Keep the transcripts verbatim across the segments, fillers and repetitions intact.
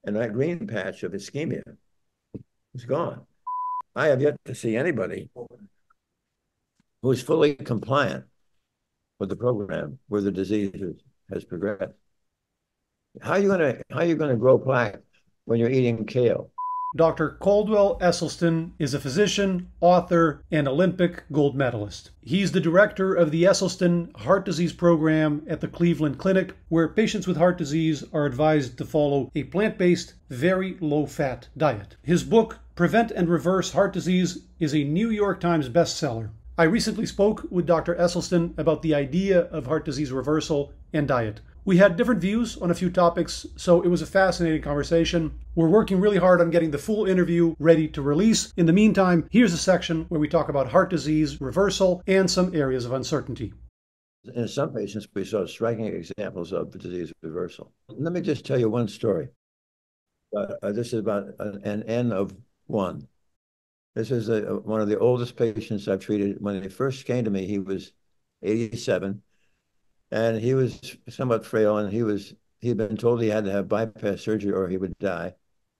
and that green patch of ischemia is gone. I have yet to see anybody who is fully compliant with the program where the disease has progressed. How are you gonna how are you gonna grow plaque when you're eating kale? Doctor Caldwell Esselstyn is a physician, author, and Olympic gold medalist. He's the director of the Esselstyn Heart Disease Program at the Cleveland Clinic, where patients with heart disease are advised to follow a plant-based, very low-fat diet. His book, Prevent and Reverse Heart Disease, is a New York Times bestseller. I recently spoke with Doctor Esselstyn about the idea of heart disease reversal and diet. We had different views on a few topics, so it was a fascinating conversation. We're working really hard on getting the full interview ready to release. In the meantime, here's a section where we talk about heart disease reversal and some areas of uncertainty. In some patients, we saw striking examples of the disease reversal. Let me just tell you one story. Uh, uh, this is about an N of one. This is a, one of the oldest patients I've treated. When he first came to me, he was eighty-seven. And he was somewhat frail, and he was he'd been told he had to have bypass surgery or he would die.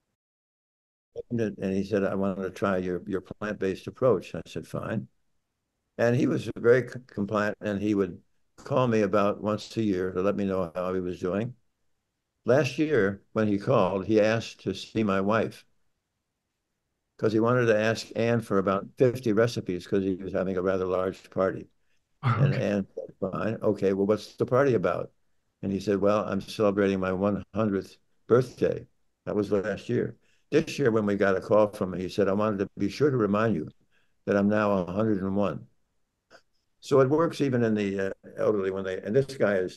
And he said, I wanted to try your, your plant-based approach. I said, fine. And he was very compliant, and he would call me about once a year to let me know how he was doing. Last year, when he called, he asked to see my wife because he wanted to ask Anne for about fifty recipes because he was having a rather large party. And Okay. Anne said, fine, okay, well, what's the party about? And he said, well, I'm celebrating my one hundredth birthday. That was last year. This year, when we got a call from him, he said, I wanted to be sure to remind you that I'm now one hundred and one. So it works even in the uh, elderly when they, and this guy is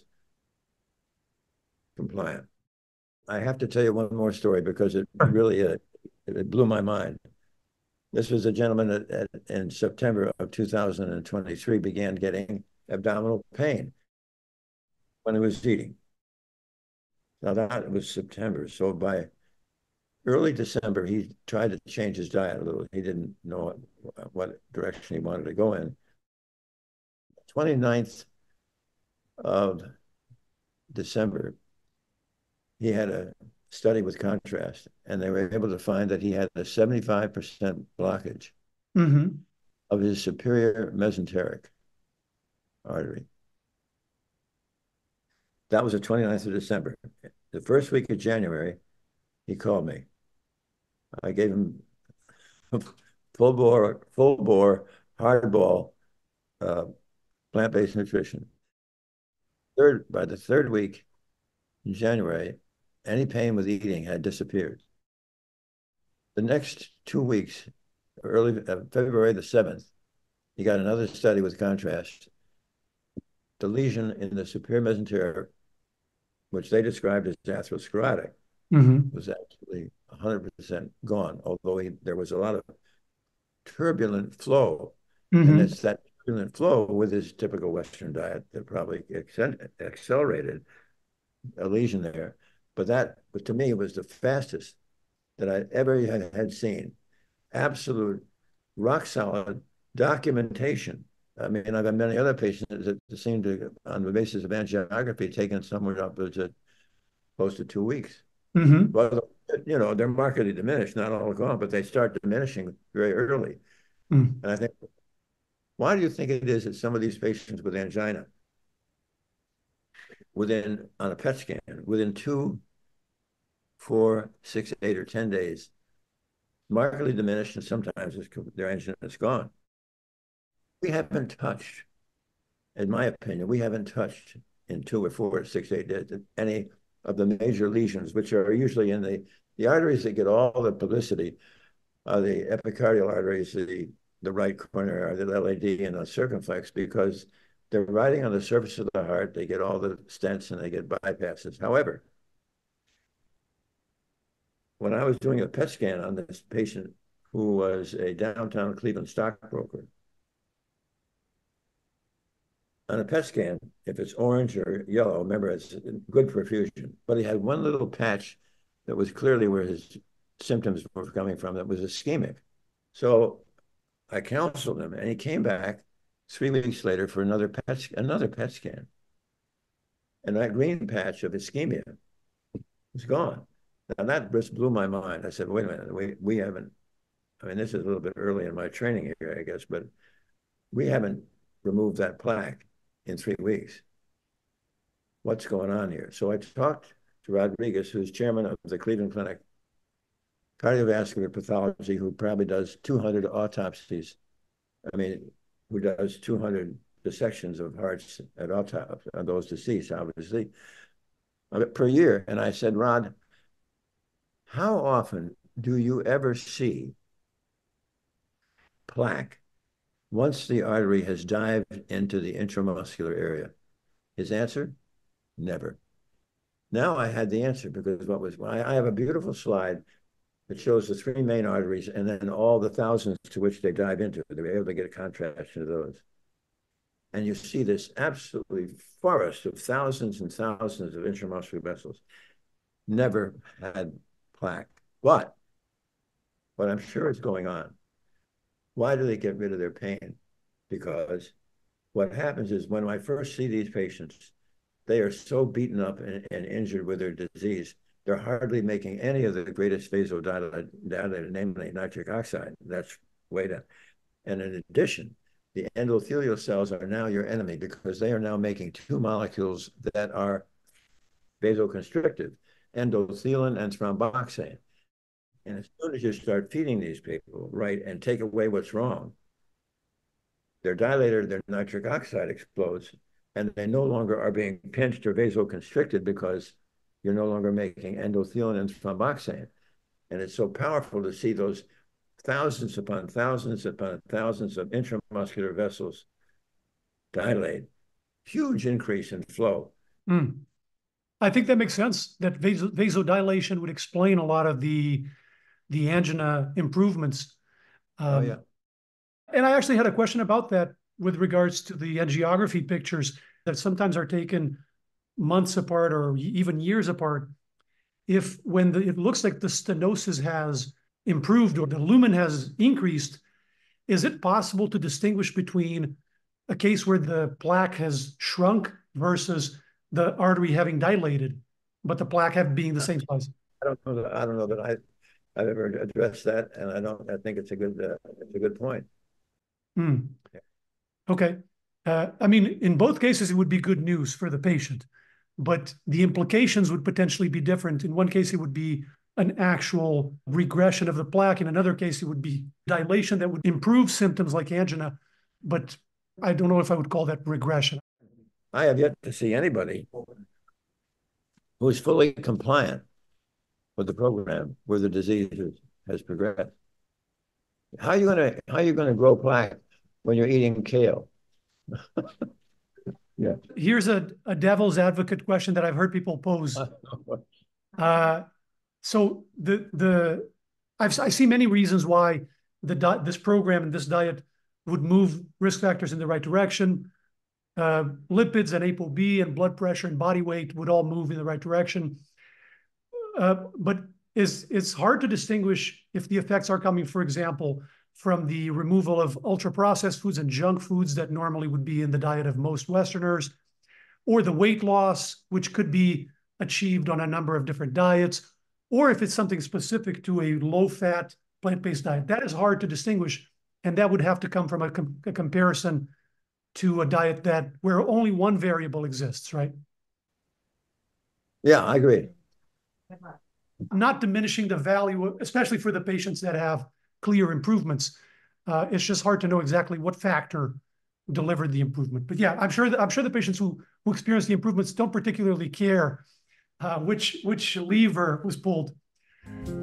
compliant. I have to tell you one more story because it really, uh, it blew my mind. This was a gentleman that, that in September of two thousand twenty-three began getting abdominal pain when he was eating. Now that was September. So by early December, he tried to change his diet a little. He didn't know what, what direction he wanted to go in. twenty-ninth of December, he had a study with contrast, and they were able to find that he had a seventy-five percent blockage Mm-hmm. of his superior mesenteric artery. That was the twenty-ninth of December. The first week of January, he called me. I gave him full bore, full bore, hardball, uh, plant-based nutrition. Third, by the third week in January, any pain with eating had disappeared. The next two weeks, early uh, February the seventh, he got another study with contrast. The lesion in the superior mesenteric, which they described as atherosclerotic, Mm-hmm. was actually one hundred percent gone, although he, there was a lot of turbulent flow. And Mm-hmm. it's that turbulent flow with his typical Western diet that probably accelerated a lesion there. But that, to me, was the fastest that I ever had, had seen. Absolute, rock solid documentation. I mean, I've had many other patients that seem to, on the basis of angiography, taken somewhere up to close to two weeks. Mm-hmm. Well, you know, they're markedly diminished, not all gone, but they start diminishing very early. Mm. And I think, why do you think it is that some of these patients with angina, within, on a PET scan, within two, four, six, eight, or ten days, markedly diminished, and sometimes their angina is gone? We haven't touched, in my opinion, we haven't touched in two or four or six, eight days any of the major lesions, which are usually in the, the arteries that get all the publicity, uh, the epicardial arteries, the, the right coronary, the L A D, and the circumflex, because they're riding on the surface of the heart. They get all the stents and they get bypasses. However, when I was doing a PET scan on this patient who was a downtown Cleveland stockbroker, on a PET scan, if it's orange or yellow, remember, it's good perfusion. But he had one little patch that was clearly where his symptoms were coming from that was ischemic. So I counseled him, and he came back three weeks later for another PET, another PET scan. And that green patch of ischemia was gone. And that just blew my mind. I said, wait a minute, we, we haven't, I mean, this is a little bit early in my training here, I guess, but we haven't removed that plaque in three weeks. What's going on here? So I talked to Rodriguez, who's chairman of the Cleveland Clinic Cardiovascular Pathology, who probably does two hundred autopsies. I mean, who does two hundred dissections of hearts at autopsy on those deceased, obviously, per year. And I said, Rod, how often do you ever see plaque once the artery has dived into the intramuscular area? His answer, never. Now I had the answer, because what was, I, I have a beautiful slide that shows the three main arteries and then all the thousands to which they dive into. They were able to get a contrast of those. And you see this absolutely forest of thousands and thousands of intramuscular vessels. Never had plaque. But what I'm sure is going on, why do they get rid of their pain? Because what happens is, when I first see these patients, they are so beaten up and, and injured with their disease, they're hardly making any of the greatest vasodilator, namely nitric oxide. That's way down. And in addition, the endothelial cells are now your enemy, because they are now making two molecules that are vasoconstrictive, endothelin and thromboxane. And as soon as you start feeding these people, right, and take away what's wrong, their dilator, their nitric oxide explodes, and they no longer are being pinched or vasoconstricted, because you're no longer making endothelin and thromboxane. And it's so powerful to see those thousands upon thousands upon thousands of intramuscular vessels dilate. Huge increase in flow. Mm. I think that makes sense, that vas vasodilation would explain a lot of the, the angina improvements. Um, oh, yeah. And I actually had a question about that with regards to the angiography pictures that sometimes are taken months apart or even years apart. If when the, it looks like the stenosis has improved or the lumen has increased, is it possible to distinguish between a case where the plaque has shrunk versus the artery having dilated, but the plaque have being the same size? I don't know that I don't know that I I've ever addressed that, and I don't. I think it's a good uh, it's a good point. Mm. Yeah. Okay. Uh, I mean, in both cases, it would be good news for the patient, but the implications would potentially be different. In one case, it would be an actual regression of the plaque. In another case, it would be dilation that would improve symptoms like angina, but I don't know if I would call that regression. I have yet to see anybody who is fully compliant with the program where the disease has progressed. How are you going to how are you going to grow plaque when you're eating kale? Yeah. Here's a, a devil's advocate question that I've heard people pose. Uh, so the the I've, I see many reasons why the di this program and this diet would move risk factors in the right direction. Uh, lipids and ApoB and blood pressure and body weight would all move in the right direction. Uh, but is it's hard to distinguish if the effects are coming, for example, from the removal of ultra-processed foods and junk foods that normally would be in the diet of most Westerners, or the weight loss, which could be achieved on a number of different diets, or if it's something specific to a low-fat, plant-based diet. That is hard to distinguish, and that would have to come from a, com a comparison to a diet that where only one variable exists, right? Yeah, I agree. Not diminishing the value, especially for the patients that have clear improvements. Uh, it's just hard to know exactly what factor delivered the improvement. But yeah, I'm sure that I'm sure the patients who who experience the improvements don't particularly care uh, which which lever was pulled.